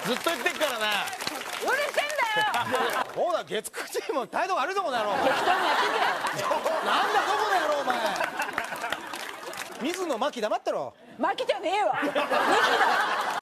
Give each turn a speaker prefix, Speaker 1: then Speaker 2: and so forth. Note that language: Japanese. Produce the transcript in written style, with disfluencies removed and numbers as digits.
Speaker 1: ずっと言ってっからな。
Speaker 2: うるせえんだよ。
Speaker 1: ほら月9チーム態度悪いぞこの野郎。
Speaker 2: 適当にやってけよ。
Speaker 1: なんだどこの野郎お前。水野真紀黙ってろ。
Speaker 2: 巻きじゃねえわ。ミキだ。